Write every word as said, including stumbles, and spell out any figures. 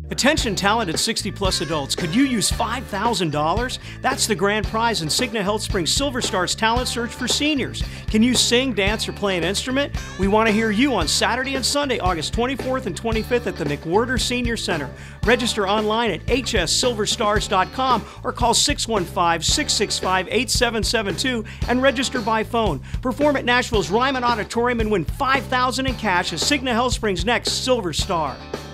Attention talented sixty plus adults, could you use five thousand dollars? That's the grand prize in Cigna Health Springs Silver Star's Talent Search for Seniors. Can you sing, dance, or play an instrument? We want to hear you on Saturday and Sunday, August twenty-fourth and twenty-fifth at the McWhirter Senior Center. Register online at h s silver stars dot com or call six one five, six six five, eight seven seven two and register by phone. Perform at Nashville's Ryman Auditorium and win five thousand dollars in cash as Cigna Health Springs' next Silver Star.